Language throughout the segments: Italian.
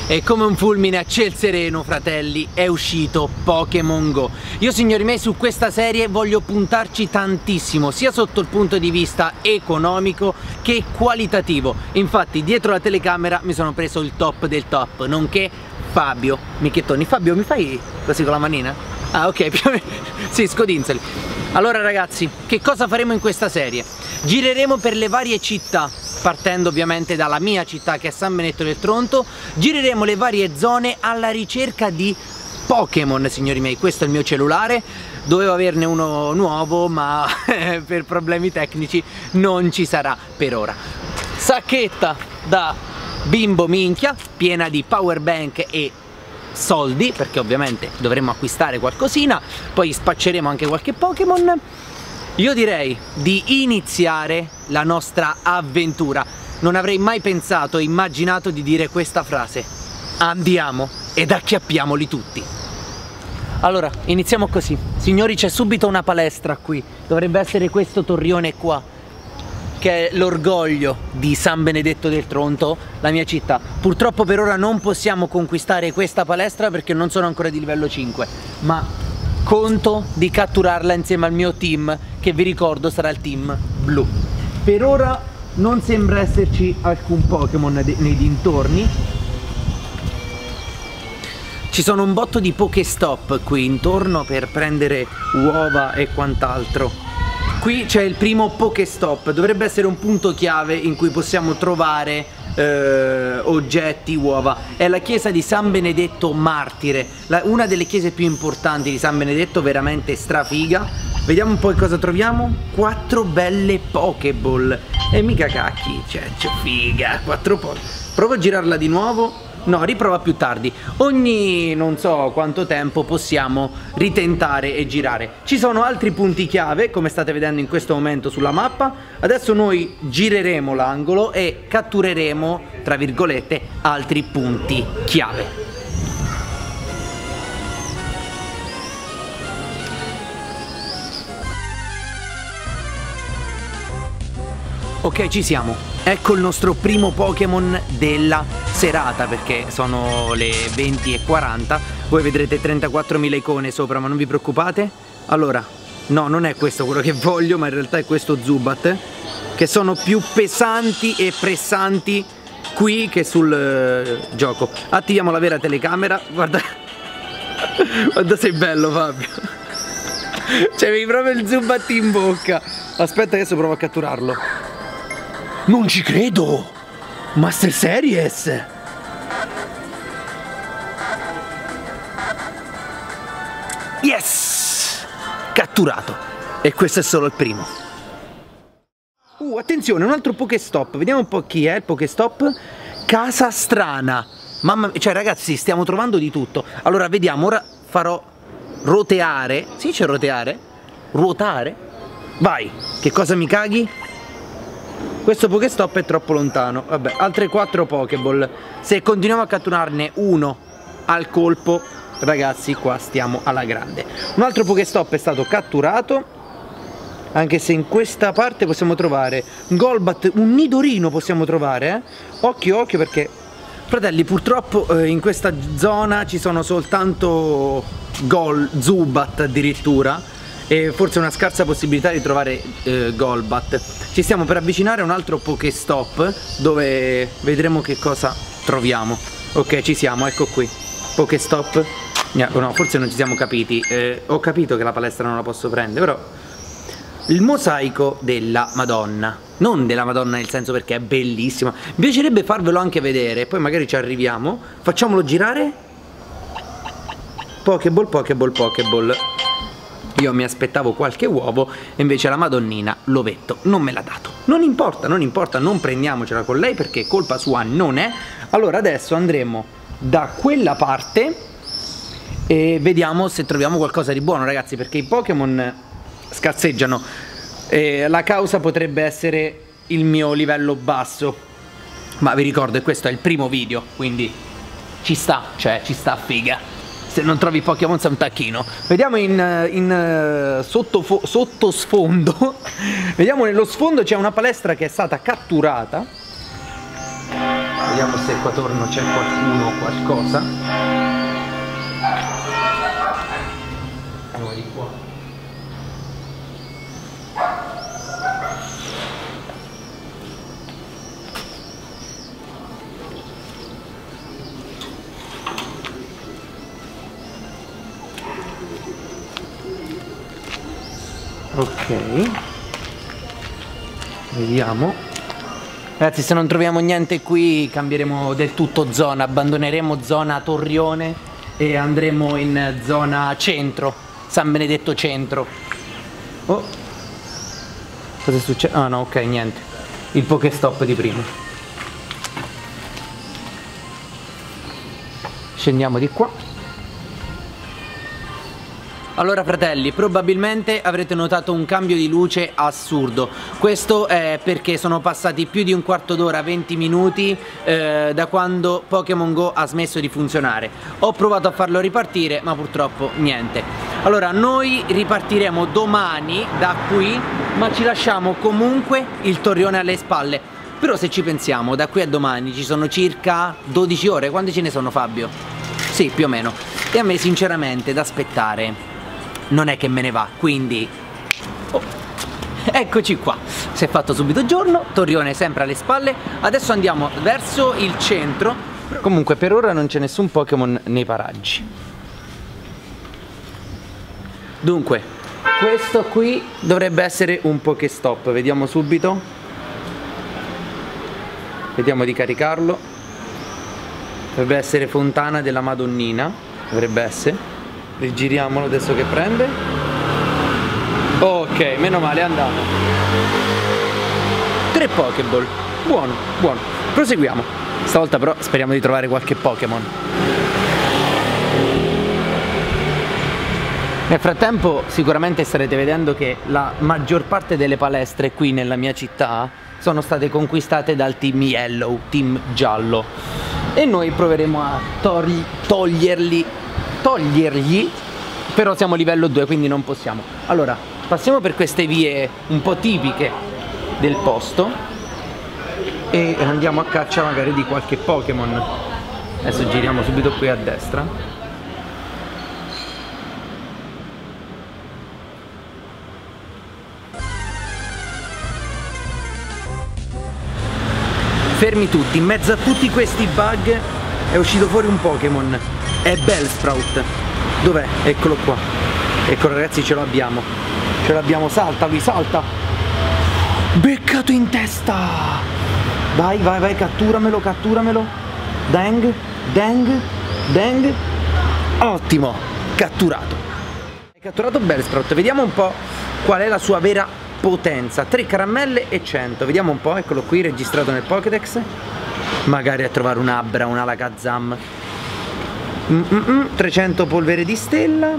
E come un fulmine a ciel sereno, fratelli, è uscito Pokémon Go. Io, signori miei, su questa serie voglio puntarci tantissimo, sia sotto il punto di vista economico che qualitativo. Infatti dietro la telecamera mi sono preso il top del top, nonché Fabio Michettoni. Fabio, mi fai così con la manina? Ah, ok, più o meno. Sì, scodinzoli. Allora ragazzi, che cosa faremo in questa serie? Gireremo per le varie città, partendo ovviamente dalla mia città che è San Benedetto del Tronto. Gireremo le varie zone alla ricerca di Pokémon, signori miei. Questo è il mio cellulare, dovevo averne uno nuovo ma per problemi tecnici non ci sarà per ora. Sacchetta da bimbo minchia, piena di power bank e soldi, perché ovviamente dovremo acquistare qualcosina, poi spacceremo anche qualche Pokémon. Io direi di iniziare la nostra avventura. Non avrei mai pensato e immaginato di dire questa frase: andiamo ed acchiappiamoli tutti. Allora, iniziamo così. Signori, c'è subito una palestra qui, dovrebbe essere questo torrione qua, che è l'orgoglio di San Benedetto del Tronto, la mia città. Purtroppo per ora non possiamo conquistare questa palestra perché non sono ancora di livello 5, ma conto di catturarla insieme al mio team, che vi ricordo sarà il team blu. Per ora non sembra esserci alcun Pokémon nei dintorni. Ci sono un botto di Pokéstop qui intorno per prendere uova e quant'altro. Qui c'è il primo Pokéstop, dovrebbe essere un punto chiave in cui possiamo trovare oggetti, uova. È la chiesa di San Benedetto Martire, una delle chiese più importanti di San Benedetto, veramente strafiga. Vediamo un po' cosa troviamo. 4 belle Pokéball. E mica cacchi, cioè figa, 4 Pokéball. Provo a girarla di nuovo. No, riprova più tardi. Ogni non so quanto tempo possiamo ritentare e girare. Ci sono altri punti chiave, come state vedendo in questo momento sulla mappa. Adesso noi gireremo l'angolo e cattureremo, tra virgolette, altri punti chiave. Ok, ci siamo. Ecco il nostro primo Pokémon della serata, perché sono le 20:40. Voi vedrete 34.000 icone sopra, ma non vi preoccupate. Allora, no, non è questo quello che voglio, ma in realtà è questo Zubat, che sono più pesanti e pressanti qui che sul gioco. Attiviamo la vera telecamera. Guarda, guarda, sei bello, Fabio. C'avevi proprio il Zubat in bocca. Aspetta, adesso provo a catturarlo. Non ci credo! Master Series! Yes! Catturato! E questo è solo il primo. Attenzione, un altro Pokéstop. Vediamo un po' chi è il Pokéstop. Casa Strana. Mamma mia, cioè ragazzi, stiamo trovando di tutto. Allora, vediamo, ora farò roteare. Si dice roteare? Ruotare? Vai! Che cosa mi caghi? Questo Pokéstop è troppo lontano. Vabbè, altre 4 Pokéball. Se continuiamo a catturarne uno al colpo, ragazzi, qua stiamo alla grande. Un altro Pokéstop è stato catturato, anche se in questa parte possiamo trovare un Golbat, un Nidorino possiamo trovare, Occhio, occhio, perché, fratelli, purtroppo in questa zona ci sono soltanto Zubat addirittura, e forse una scarsa possibilità di trovare Golbat. Ci stiamo per avvicinare a un altro Pokéstop dove vedremo che cosa troviamo. Ok, ci siamo, ecco qui. Pokéstop. No, forse non ci siamo capiti. Ho capito che la palestra non la posso prendere, però il mosaico della Madonna. Non della Madonna nel senso perché è bellissima. Mi piacerebbe farvelo anche vedere, poi magari ci arriviamo. Facciamolo girare. Pokéball, Pokéball, Pokéball. Io mi aspettavo qualche uovo e invece la Madonnina, l'ovetto, non me l'ha dato. Non importa, non importa, non prendiamocela con lei perché colpa sua non è. Allora adesso andremo da quella parte e vediamo se troviamo qualcosa di buono, ragazzi, perché i Pokémon scarseggiano. La causa potrebbe essere il mio livello basso, ma vi ricordo che questo è il primo video, quindi ci sta, cioè ci sta figa. Se non trovi Pokémon sei un tacchino. Vediamo in sottosfondo. Vediamo nello sfondo c'è una palestra che è stata catturata. Vediamo se qua attorno c'è qualcuno o qualcosa. Andiamo di qua. Ok, vediamo. Ragazzi, se non troviamo niente qui cambieremo del tutto zona, abbandoneremo zona Torrione e andremo in zona centro, San Benedetto centro. Oh, cosa è successo? Ah no, ok, niente, il Pokestop di prima. Scendiamo di qua. Allora fratelli, probabilmente avrete notato un cambio di luce assurdo. Questo è perché sono passati più di un quarto d'ora, 20 minuti da quando Pokémon Go ha smesso di funzionare. Ho provato a farlo ripartire ma purtroppo niente. Allora noi ripartiremo domani da qui, ma ci lasciamo comunque il Torrione alle spalle. Però se ci pensiamo, da qui a domani ci sono circa 12 ore. Quante ce ne sono, Fabio? Sì, più o meno. E a me sinceramente da aspettare non è che me ne va, quindi eccoci qua. Si è fatto subito giorno, Torrione sempre alle spalle. Adesso andiamo verso il centro. Comunque per ora non c'è nessun Pokémon nei paraggi. Dunque questo qui dovrebbe essere un Pokestop. Vediamo subito. Vediamo di caricarlo. Dovrebbe essere Fontana della Madonnina. Dovrebbe essere. Rigiriamolo adesso che prende. Ok, meno male, è andato. 3 Pokéball. Buono, buono. Proseguiamo. Stavolta però speriamo di trovare qualche Pokémon. Nel frattempo sicuramente starete vedendo che la maggior parte delle palestre qui nella mia città sono state conquistate dal team Yellow, team giallo. E noi proveremo a togliergli, però siamo livello 2 quindi non possiamo. Allora passiamo per queste vie un po' tipiche del posto e andiamo a caccia magari di qualche Pokémon. Adesso giriamo subito qui a destra. Fermi tutti, in mezzo a tutti questi bug è uscito fuori un Pokémon. È Bellsprout. Dov'è? Eccolo qua. Eccolo ragazzi, ce l'abbiamo. Ce l'abbiamo, salta qui, salta. Beccato in testa. Vai, vai, vai, catturamelo, catturamelo. Dang, dang, dang. Ottimo, catturato. Hai catturato Bellsprout. Vediamo un po' qual è la sua vera potenza. 3 caramelle e 100. Vediamo un po', eccolo qui, registrato nel Pokédex. Magari a trovare un Abra, un Alakazam. 300 polvere di stella,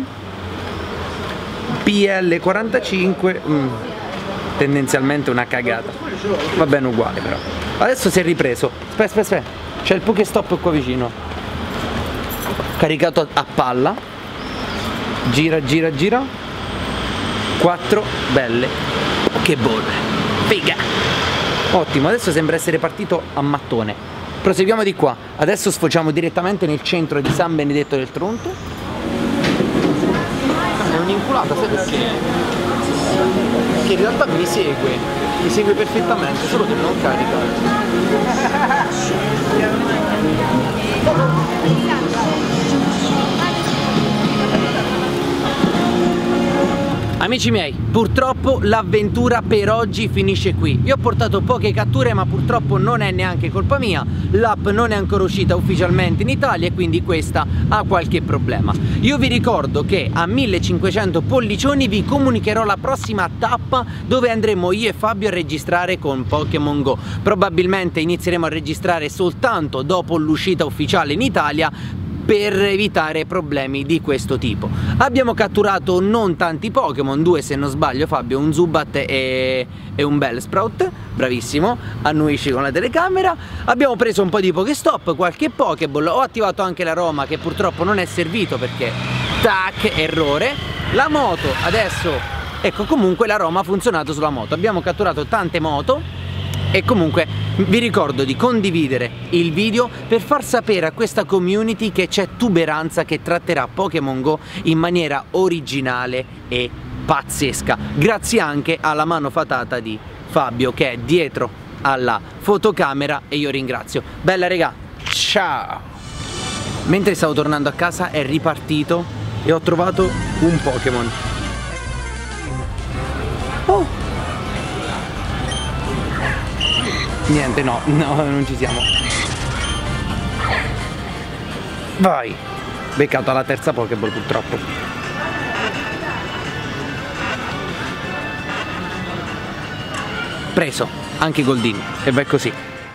PL 45, tendenzialmente una cagata, va bene uguale però. Adesso si è ripreso, aspetta, aspetta, c'è il Pokestop qua vicino, caricato a palla, gira, gira, gira, 4 belle Pokéball, figa, ottimo, adesso sembra essere partito a mattone. Proseguiamo di qua, adesso sfociamo direttamente nel centro di San Benedetto del Tronto. È un'inculata, sai perché? Che in realtà mi segue perfettamente, solo che non carica. Amici miei, purtroppo l'avventura per oggi finisce qui. Io ho portato poche catture ma purtroppo non è neanche colpa mia. L'app non è ancora uscita ufficialmente in Italia e quindi questa ha qualche problema. Io vi ricordo che a 1500 pollicioni vi comunicherò la prossima tappa dove andremo io e Fabio a registrare con Pokémon Go. Probabilmente inizieremo a registrare soltanto dopo l'uscita ufficiale in Italia, per evitare problemi di questo tipo. Abbiamo catturato non tanti Pokémon, 2 se non sbaglio Fabio, un Zubat e un Bellsprout, bravissimo, annuisci con la telecamera. Abbiamo preso un po' di Pokestop, qualche Pokéball, ho attivato anche l'aroma che purtroppo non è servito perché tac, errore. La moto adesso, ecco, comunque l'aroma ha funzionato sulla moto, abbiamo catturato tante moto e comunque Vi ricordo di condividere il video per far sapere a questa community che c'è Tuberanza che tratterà Pokémon Go in maniera originale e pazzesca, grazie anche alla mano fatata di Fabio che è dietro alla fotocamera e io ringrazio. Bella regà, ciao! Mentre stavo tornando a casa è ripartito e ho trovato un Pokémon. Oh! Niente, no, non ci siamo. Vai! Beccato alla terza Pokéball purtroppo. Preso, anche Goldin, e vai così.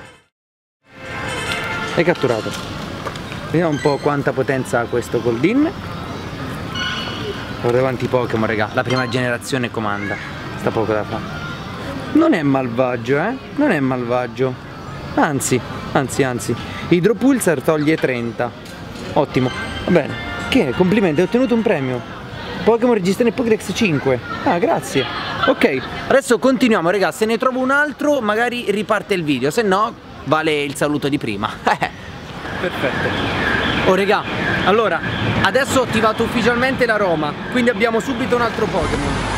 Hai catturato. Vediamo un po' quanta potenza ha questo Goldin. Guarda quanti Pokémon, raga. La prima generazione comanda. Sta poco da fare. Non è malvagio, non è malvagio. Anzi. Hydropulsar toglie 30. Ottimo. Va bene. Che? Complimenti, hai ottenuto un premio. Pokémon registrato nel Pokédex 5. Ah, grazie. Ok, adesso continuiamo, raga. Se ne trovo un altro, magari riparte il video. Se no, vale il saluto di prima. Perfetto. Oh, raga. Allora, adesso ho attivato ufficialmente la Roma. Quindi abbiamo subito un altro Pokémon.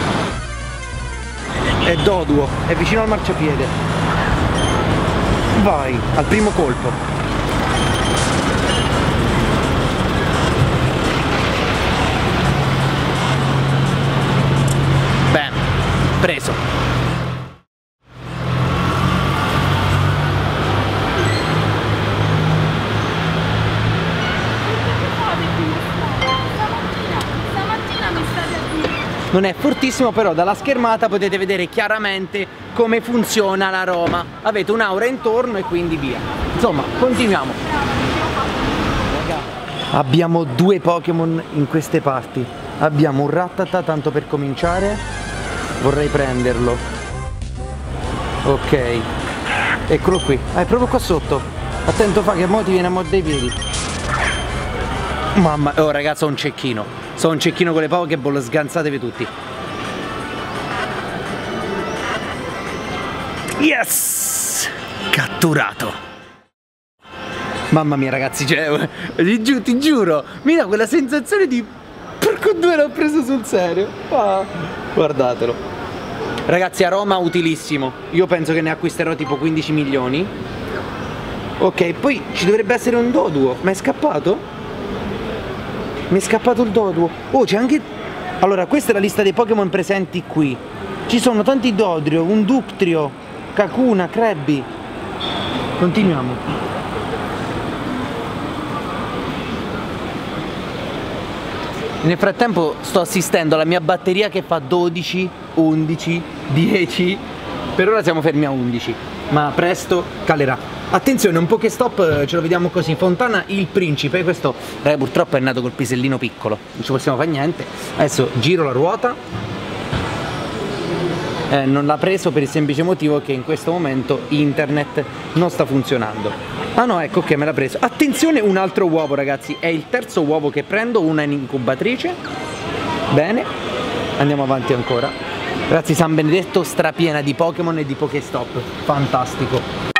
È Doduo, è vicino al marciapiede. Vai, al primo colpo. Bam, preso. Non è fortissimo, però dalla schermata potete vedere chiaramente come funziona la Roma. Avete un'aura intorno e quindi via. Insomma, continuiamo. Abbiamo due Pokémon in queste parti. Abbiamo un Rattata, tanto per cominciare. Vorrei prenderlo. Ok. Eccolo qui. È proprio qua sotto. Attento, fa che mo ti viene a mordere i piedi. Mamma, oh ragazzi, sono un cecchino. Sono un cecchino con le Pokéball, sganzatevi tutti. Yes! Catturato. Mamma mia ragazzi, cioè, ti giuro, mi dà quella sensazione di porco due, l'ho preso sul serio. Ah, guardatelo. Ragazzi, aroma utilissimo. Io penso che ne acquisterò tipo 15 milioni. Ok, poi ci dovrebbe essere un Doduo. Ma è scappato? Mi è scappato il Doduo. Oh, c'è anche... Allora, questa è la lista dei Pokémon presenti qui. Ci sono tanti Dodrio, un Duptrio, Kakuna, Krabby. Continuiamo. Nel frattempo sto assistendo alla mia batteria che fa 12, 11, 10. Per ora siamo fermi a 11, ma presto calerà. Attenzione, un Pokéstop ce lo vediamo così. Fontana il Principe. Questo purtroppo è nato col pisellino piccolo, non ci possiamo fare niente. Adesso giro la ruota. Non l'ha preso per il semplice motivo che in questo momento internet non sta funzionando. Ah no, ecco che me l'ha preso. Attenzione, un altro uovo ragazzi. È il terzo uovo che prendo, una in incubatrice. Bene, andiamo avanti ancora. Ragazzi, San Benedetto strapiena di Pokémon e di Pokéstop. Fantastico.